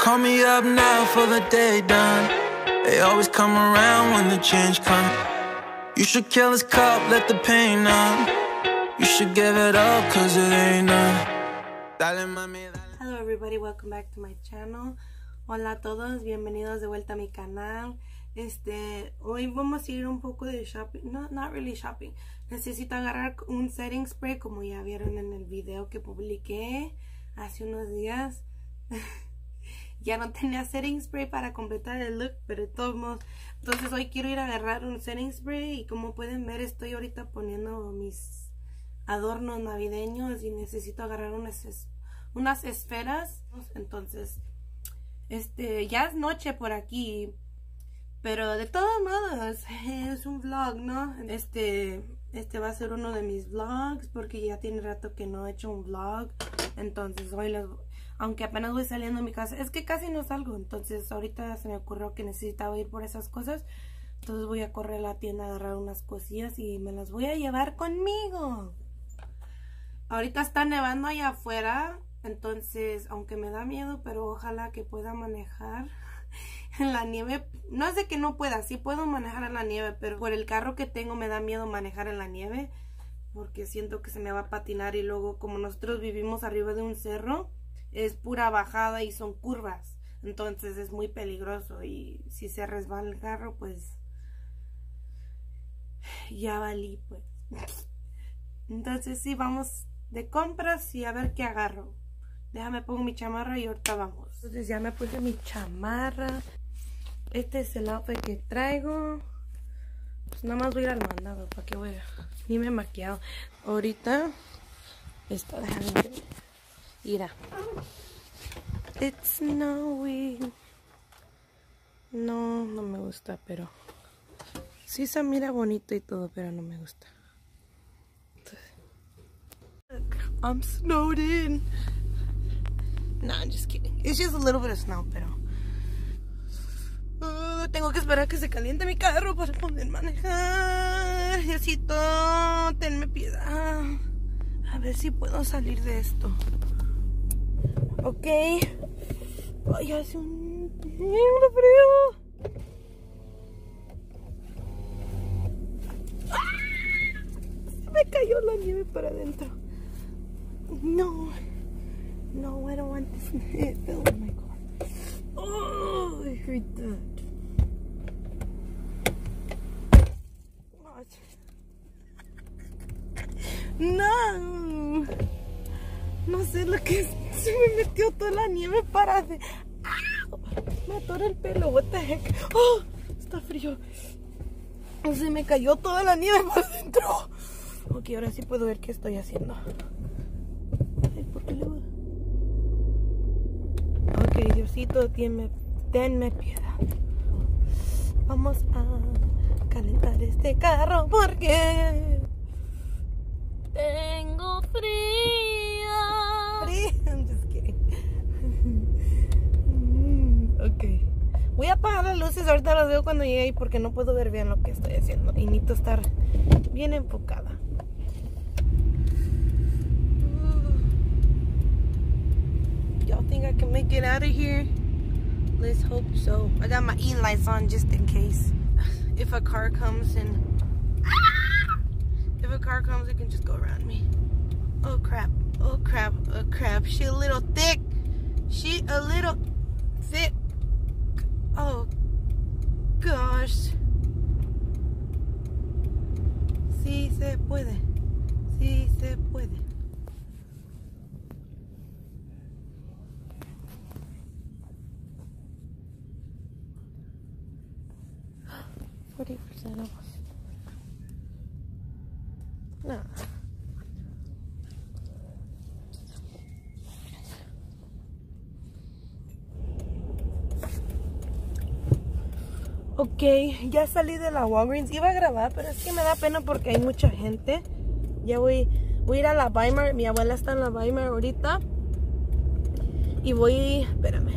Call me up now for the day done. They always come around when the change comes. You should kill this cup, let the pain numb. You should give it up, cause it ain't none. Dale, mami, dale. Hello everybody, welcome back to my channel. Hola a todos, bienvenidos de vuelta a mi canal. Hoy vamos a ir un poco de shopping. No, not really shopping. Necesito agarrar un setting spray, como ya vieron en el video que publiqué hace unos días. Ya no tenía setting spray para completar el look, pero de todos modos. Entonces hoy quiero ir a agarrar un setting spray. Y como pueden ver, estoy ahorita poniendo mis adornos navideños y necesito agarrar unas esferas. Entonces ya es noche por aquí, pero de todos modos es un vlog, ¿no? Este va a ser uno de mis vlogs porque ya tiene rato que no he hecho un vlog. Entonces hoy aunque apenas voy saliendo de mi casa, es que casi no salgo. Entonces ahorita se me ocurrió que necesitaba ir por esas cosas. Entonces voy a correr a la tienda a agarrar unas cosillas y me las voy a llevar conmigo. Ahorita está nevando allá afuera. Entonces, aunque me da miedo, pero ojalá que pueda manejar en la nieve. No es de que no pueda, sí puedo manejar en la nieve, pero por el carro que tengo me da miedo manejar en la nieve, porque siento que se me va a patinar. Y luego, como nosotros vivimos arriba de un cerro, es pura bajada y son curvas, entonces es muy peligroso. Y si se resbala el carro, pues ya valí, pues. Entonces sí, vamos de compras y a ver qué agarro. Déjame pongo mi chamarra y ahorita vamos. Entonces ya me puse mi chamarra. Este es el outfit que traigo. Pues nada más voy a ir al mandado. ¿Para qué voy a...? Ni me he maquillado. Ahorita déjame ver. Mira. It's snowing. No me gusta, pero sí se mira bonito y todo, pero no me gusta. Look, I'm snowed in. No, I'm just kidding. It's just a little bit of snow, pero tengo que esperar a que se caliente mi carro para poder manejar. Diosito, tenme piedad. A ver si puedo salir de esto. Ok. Ay, hace un frío. Se me cayó la nieve para adentro. No, I don't want this. It fell in my car. Oh, I hate that. No. No sé lo que es. Se me metió toda la nieve para de... ¡Ah! Me atoré el pelo. What the heck. Oh, está frío. Se me cayó toda la nieve para adentro. Ok, ahora sí puedo ver qué estoy haciendo. Ay, ¿por qué le voy? Ok, Diosito, denme piedad. Vamos a calentar este carro porque tengo frío. I'm just kidding. Ok. Voy a apagar las luces, ahorita las veo cuando llegue ahí porque no puedo ver bien lo que estoy haciendo. Y necesito estar bien enfocada. Y'all think I can make it out of here? Let's hope so. I got my e-lights on just in case. If a car comes and... If a car comes, it can just go around me. Oh crap. Oh crap. Oh crap. She a little thick. She a little thick. Oh gosh. Sí se puede. Sí se puede. 40% off. No. Ok, ya salí de la Walgreens. Iba a grabar, pero es que me da pena porque hay mucha gente. Ya voy a ir a la Weimar. Mi abuela está en la Weimar ahorita. Y espérame.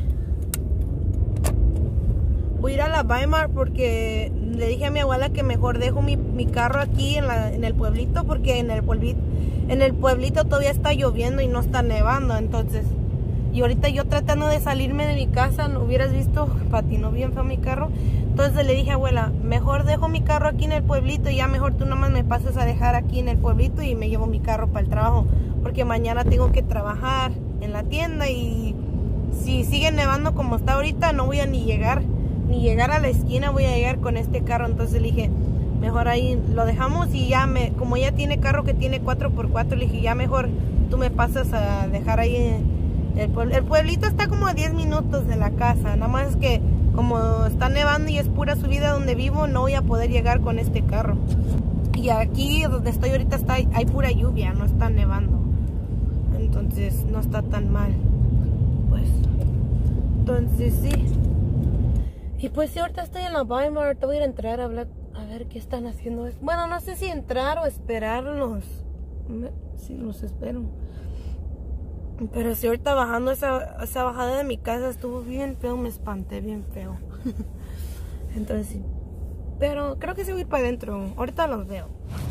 Voy a ir a la Weimar porque le dije a mi abuela que mejor dejo mi carro aquí en el pueblito, porque en el pueblito todavía está lloviendo y no está nevando. Entonces Y ahorita yo tratando de salirme de mi casa, no hubieras visto, patinó bien feo mi carro. Entonces le dije, abuela, mejor dejo mi carro aquí en el pueblito y ya mejor tú nomás me pasas a dejar aquí en el pueblito y me llevo mi carro para el trabajo. Porque mañana tengo que trabajar en la tienda y si sigue nevando como está ahorita, no voy a ni llegar a la esquina, voy a llegar con este carro. Entonces le dije, mejor ahí lo dejamos y ya como ya tiene carro que tiene 4x4, le dije, ya mejor tú me pasas a dejar ahí el pueblito. Está como a 10 minutos de la casa, nada más que como está nevando y es pura subida donde vivo, no voy a poder llegar con este carro. Y aquí donde estoy ahorita hay pura lluvia, no está nevando, entonces no está tan mal, pues. Entonces sí. Y pues sí, ahorita estoy en la Weimar, ahorita voy a ir a entrar a hablar, a ver qué están haciendo. Bueno, no sé si entrar o esperarlos. Sí, los espero. Pero si ahorita bajando esa bajada de mi casa estuvo bien feo, me espanté bien feo. Entonces sí. Pero creo que sí voy a ir para adentro. Ahorita los veo.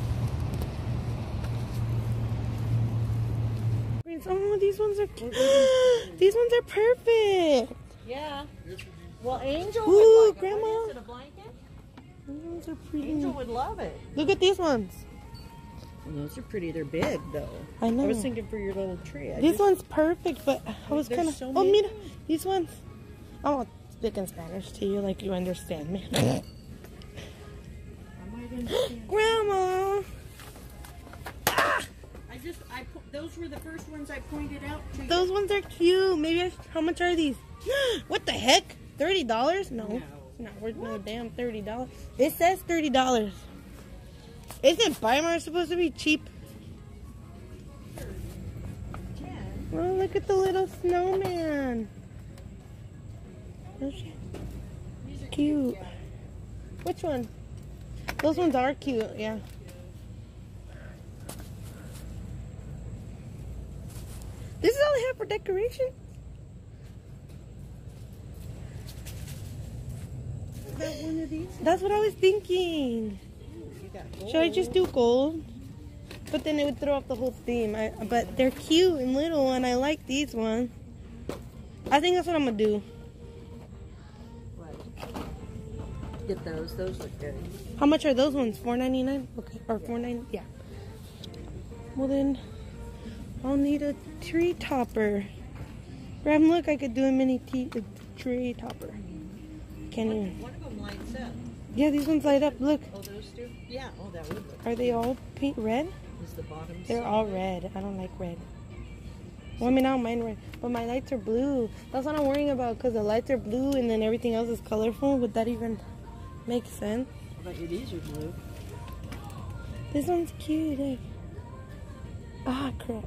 Oh, these ones are cute. These ones are perfect. Yeah. Well, Angel Ooh, would like Grandma. it. What is it, a blanket? Those are pretty. Angel would love it. Look at these ones. Those are pretty. They're big, though. I know. I was thinking for your little tree. This one's perfect, but I was There's kind of... so Oh, many. mira, these ones. I'm speak in Spanish to you like you understand me. I might understand. Grandma! Those were the first ones I pointed out to you. Those ones are cute. Maybe how much are these? What the heck? $30? No. No. It's not worth no damn $30. It says $30. Isn't Weimar supposed to be cheap? Oh, look at the little snowman. Cute. Which one? Those ones are cute, yeah. This is all they have for decoration? Got one of these? That's what I was thinking. You got gold. Should I just do gold? But then it would throw off the whole theme. But they're cute and little, and I like these ones. I think that's what I'm gonna do. What? Get those. Those look good. How much are those ones? $4.99? Okay, or $4.99? Yeah. Well then, I'll need a tree topper. Graham, look, I could do a mini tree topper. Can't even. One of them lights up. Yeah, these ones light up. Look, Oh, those two? Yeah. Oh, that would look. are they all pink red? Is the bottom? They're all red. I don't like red. Well, I mean, I don't mind red, but my lights are blue. That's what I'm worrying about, because the lights are blue and then everything else is colorful. Would that even make sense? I bet you these are blue. This one's cute. Eh? Ah, crap.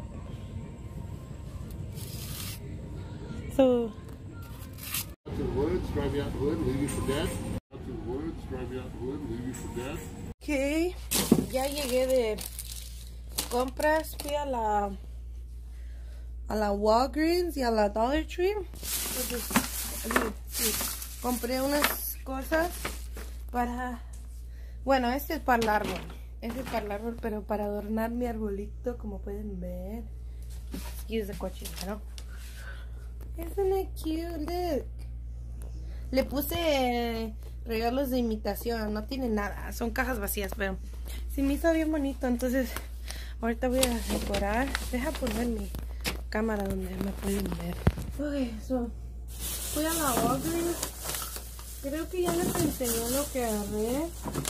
So, Out to the woods, drive you out the wood, leave you for dead. Out to the woods, drive you out the wood, leave you for dead. okay. Ya llegué de compras. Fui a la Walgreens y a la Dollar Tree. Entonces, sí, compré unas cosas para... Bueno, este es para el árbol. Este es para el árbol, pero para adornar mi arbolito, como pueden ver. Excuse the cochinero. Isn't it cute? Look. Le puse regalos de imitación. No tiene nada. Son cajas vacías, pero sí me hizo bien bonito. Entonces, ahorita voy a decorar. Deja poner mi cámara donde me pueden ver. Ok, so, fui a la Walgreens. Creo que ya les enseñé lo que agarré.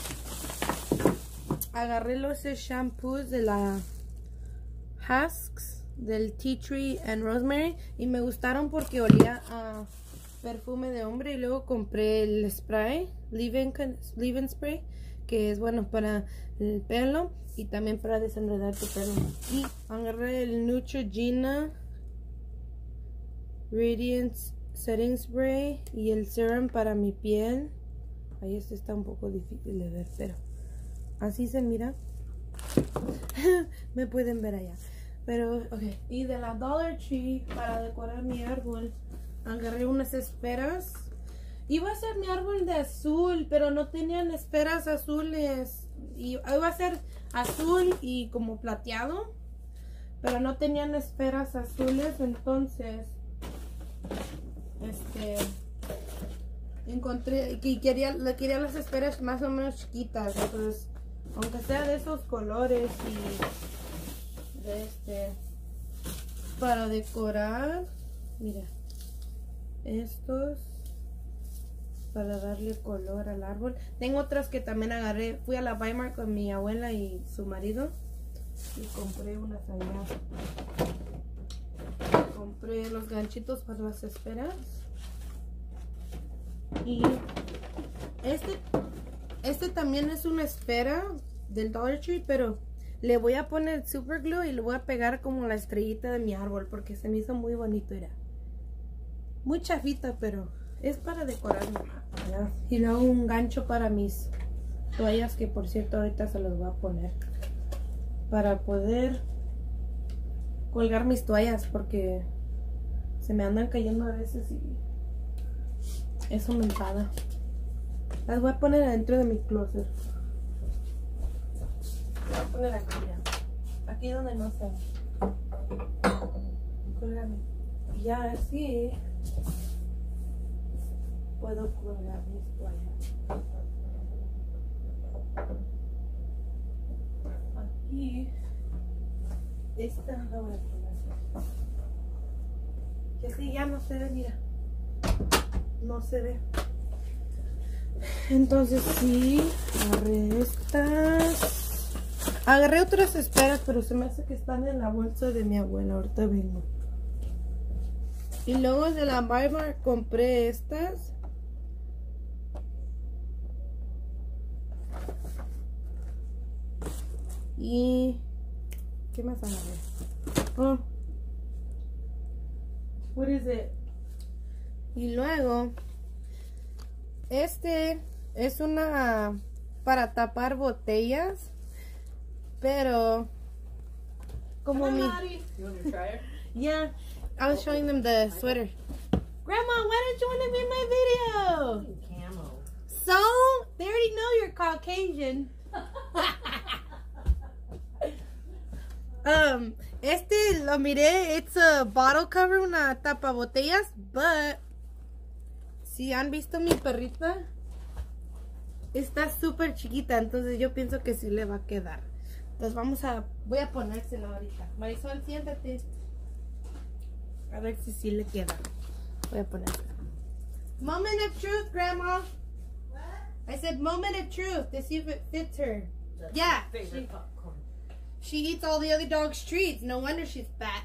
Agarré los shampoos de la Husks, del Tea Tree and Rosemary, y me gustaron porque olía a perfume de hombre. Y luego compré el spray, leave-in spray, que es bueno para el pelo y también para desenredar tu pelo. Y agarré el Neutrogena Radiance Setting Spray y el serum para mi piel. Ahí este está un poco difícil de ver, pero así se mira. Me pueden ver allá. Pero, ok. Y de la Dollar Tree, para decorar mi árbol, agarré unas esferas. Iba a ser mi árbol de azul, pero no tenían esferas azules. Y iba a ser azul y como plateado, pero no tenían esferas azules. Entonces encontré que quería las esferas más o menos chiquitas, entonces aunque sea de esos colores y de para decorar, mira, estos para darle color al árbol. Tengo otras que también agarré, fui a la Weimar con mi abuela y su marido y compré unas allá. Compré los ganchitos para las esferas. Y este también es una esfera del Dollar Tree, pero le voy a poner super glue y le voy a pegar como la estrellita de mi árbol porque se me hizo muy bonito, era muy chafita, pero es para decorar nomás, ¿ya? Y luego un gancho para mis toallas, que por cierto ahorita se los voy a poner para poder colgar mis toallas porque se me andan cayendo a veces y eso me enfada. Las voy a poner adentro de mi closet. Voy a poner aquí, ya. Aquí donde no se ve. Colgarme. Y ya así puedo colgar mis toallas. Aquí esta la voy a poner. Que así ya no se ve, mira. No se ve. Entonces sí, agarré estas. Agarré otras esferas, pero se me hace que están en la bolsa de mi abuela. Ahorita vengo. Y luego de la Weimar compré estas. Y ¿qué más agarré? Oh, what is it? Y luego este es una para tapar botellas, pero como mi... You want to try it? Yeah, I was showing them the sweater. Grandma, why don't you want to be in my video? Camo. So, they already know you're Caucasian. Este lo miré, it's a bottle cover, una tapa botellas, but si han visto mi perrita, está súper chiquita, entonces yo pienso que sí le va a quedar. Entonces voy a ponérselo ahorita. Marisol, siéntate. A ver si sí le queda. Voy a ponérselo. Moment of truth, Grandma. What? I said moment of truth to see if it fits her. That's Yeah. my favorite popcorn. She eats all the other dog's treats. No wonder she's fat.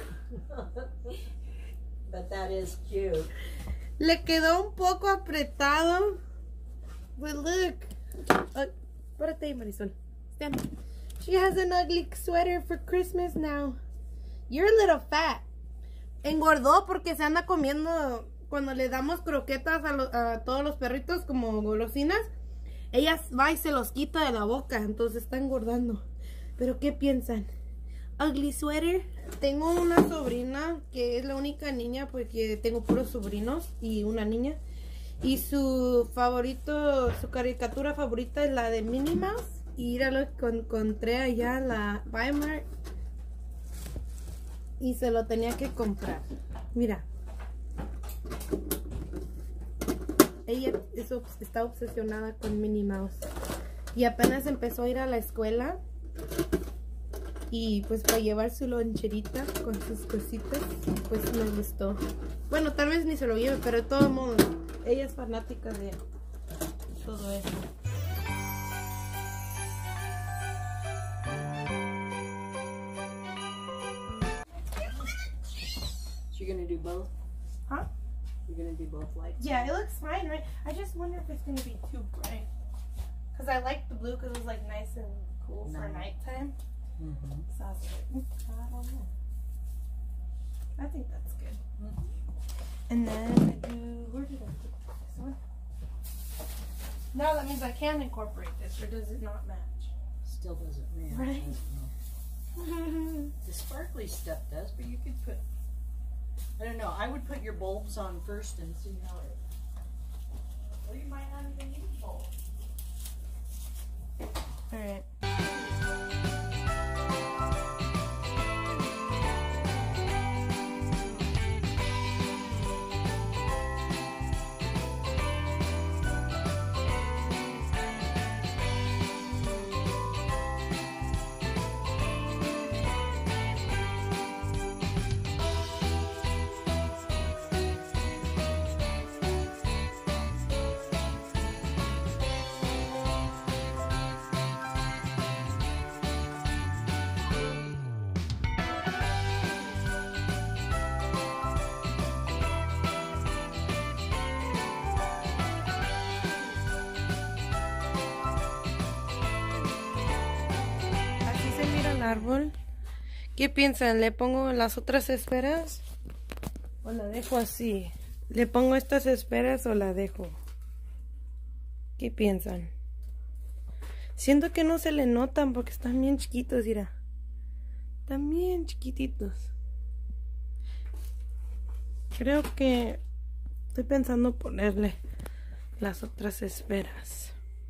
But that is cute. Le quedó un poco apretado. But look. Párate ahí, Marisol. Stand. She has an ugly sweater for Christmas now. You're a little fat. Engordó porque se anda comiendo. Cuando le damos croquetas a todos los perritos como golosinas, ella va y se los quita de la boca. Entonces está engordando. Pero ¿qué piensan? Ugly sweater. Tengo una sobrina que es la única niña porque tengo puros sobrinos y una niña. Y su caricatura favorita es la de Minnie Mouse. Y era lo que encontré allá en la Weimar. Y se lo tenía que comprar. Mira. Ella está obsesionada con Minnie Mouse. Y apenas empezó a ir a la escuela. Y pues para llevar su loncherita con sus cositas, pues me gustó. Bueno, tal vez ni se lo lleve, pero de todo modo, ella es fanática de todo eso. So you're gonna do both? Huh? You're gonna do both lights? Yeah, it looks fine, right? I just wonder if it's gonna be too bright. Cause I like the blue, cause it was like nice and cool for nighttime. Mm-hmm. So I was like, I don't know. I think that's good. And then I do, where did I put this one? Now that means I can incorporate this, or does it not match? Still doesn't match. Right. I don't know. The sparkly stuff does, but you could put, I don't know, I would put your bulbs on first and see how it, well, you might not even need bulbs. Alright. poner al árbol. ¿Qué piensan? ¿Le pongo las otras esferas? ¿O la dejo así? ¿Le pongo estas esferas o la dejo? ¿Qué piensan? Siento que no se le notan porque están bien chiquitos, mira. Están bien chiquititos. Creo que estoy pensando ponerle las otras esferas.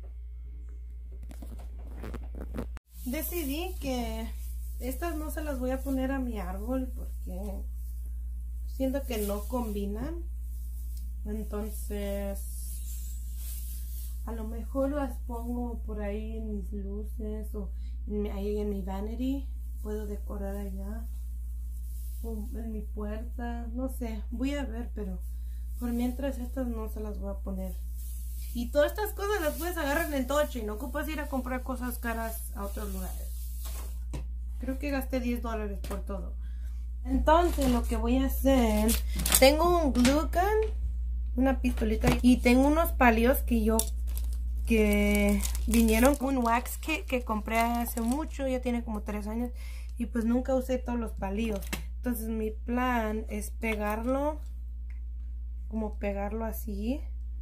Decidí que estas no se las voy a poner a mi árbol porque siento que no combinan. Entonces a lo mejor las pongo por ahí en mis luces o ahí en mi vanity. Puedo decorar allá o en mi puerta, no sé, voy a ver, pero por mientras estas no se las voy a poner. Y todas estas cosas las puedes agarrar en el Toche y no ocupas ir a comprar cosas caras a otros lugares. Creo que gasté $10 por todo. Entonces lo que voy a hacer, tengo un glue gun, una pistolita y tengo unos palillos que vinieron con un wax kit que compré hace mucho, ya tiene como 3 años y pues nunca usé todos los palillos. Entonces mi plan es pegarlo, como pegarlo así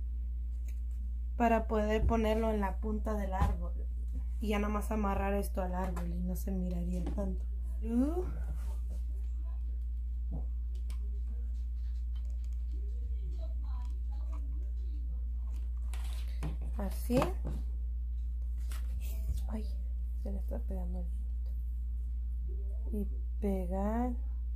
para poder ponerlo en la punta del árbol y ya nada más amarrar esto al árbol y no se miraría tanto. Así. Ay, se le está pegando el viento. Y pegar.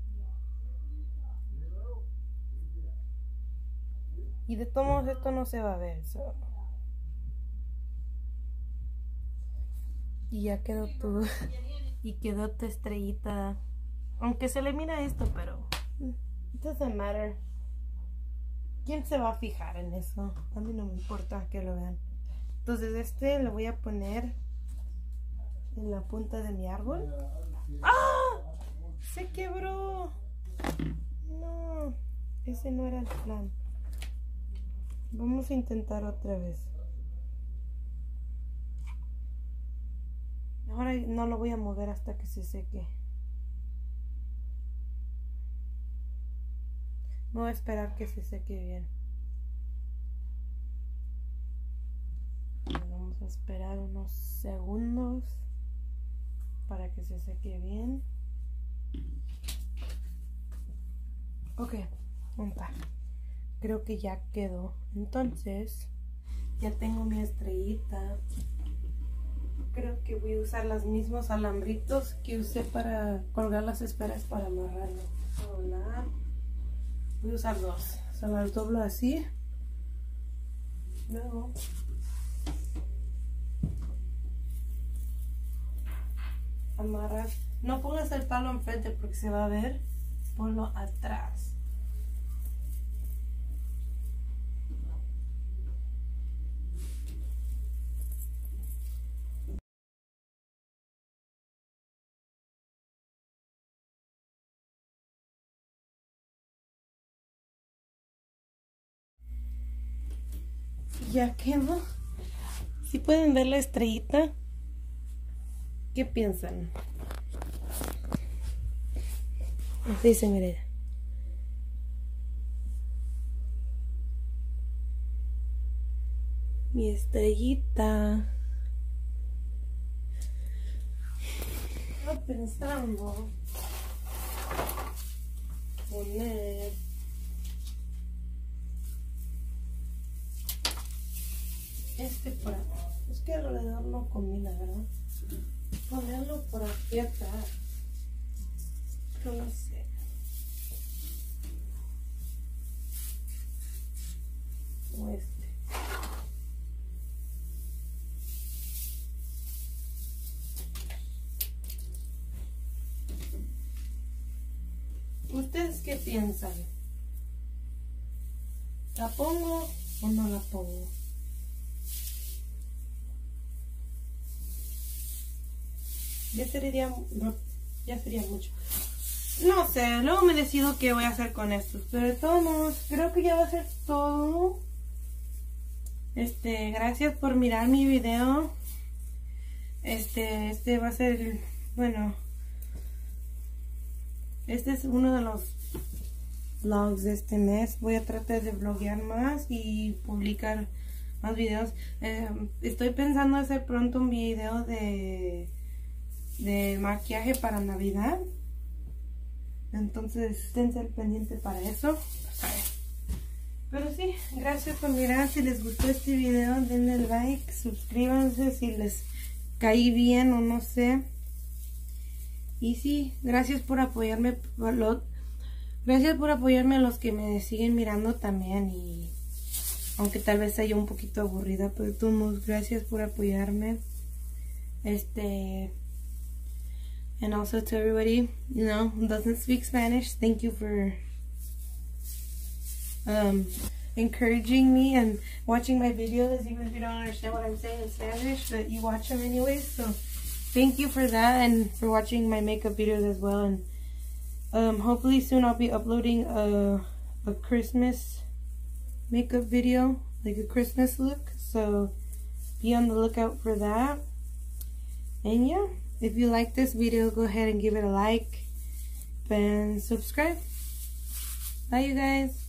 Y de todos modos esto no se va a ver. Y ya quedó todo. Y quedó tu estrellita. Aunque se le mira esto, pero it doesn't matter. ¿Quién se va a fijar en eso? A mí no me importa que lo vean. Entonces este lo voy a poner en la punta de mi árbol. ¡Ah! Se quebró. No, ese no era el plan. Vamos a intentar otra vez. Ahora no lo voy a mover hasta que se seque. Voy a esperar que se seque bien. Vamos a esperar unos segundos para que se seque bien. Ok, creo que ya quedó. Entonces ya tengo mi estrellita. Creo que voy a usar los mismos alambritos que usé para colgar las esferas para amarrarlo. Voy a usar 2. Se las doblo así. Luego amarrar. No pongas el palo enfrente porque se va a ver. Ponlo atrás. Ya quedó. Si pueden ver la estrellita, ¿qué piensan? Así se mira. Mi estrellita. Estoy pensando poner este por acá. Es que alrededor no combina, ¿verdad? Ponerlo por aquí atrás. Pero no sé. O este. ¿Ustedes qué piensan? ¿La pongo o no la pongo? Ya sería mucho. No sé, luego me decido qué voy a hacer con estos. Pero de todos modos, creo que ya va a ser todo. Gracias por mirar mi video. Este va a ser el bueno, este es uno de los vlogs de este mes. Voy a tratar de vloguear más y publicar más videos. Estoy pensando hacer pronto un video de maquillaje para Navidad. Entonces esténse al pendiente para eso. Pero sí, gracias por mirar. Si les gustó este video, denle like, suscríbanse si les caí bien o no sé. Y sí, gracias por apoyarme. Gracias por apoyarme a los que me siguen mirando también. Y aunque tal vez sea yo un poquito aburrida, pero de todos modos, gracias por apoyarme. And also to everybody, you know, who doesn't speak Spanish, thank you for encouraging me and watching my videos, even if you don't understand what I'm saying in Spanish, but you watch them anyways. So thank you for that and for watching my makeup videos as well. And hopefully soon I'll be uploading a Christmas makeup video, like a Christmas look. So be on the lookout for that. And yeah, if you like this video, go ahead and give it a like and subscribe. Bye, you guys.